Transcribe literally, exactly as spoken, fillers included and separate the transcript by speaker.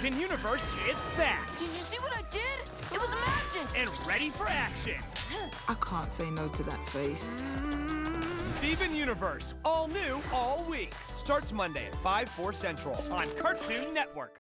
Speaker 1: Steven Universe is back
Speaker 2: Did you see what I did? It was magic!
Speaker 1: and ready for action.
Speaker 3: I can't say no to that face.
Speaker 1: Steven Universe, all new, all week. Starts Monday at five, four Central on Cartoon Network.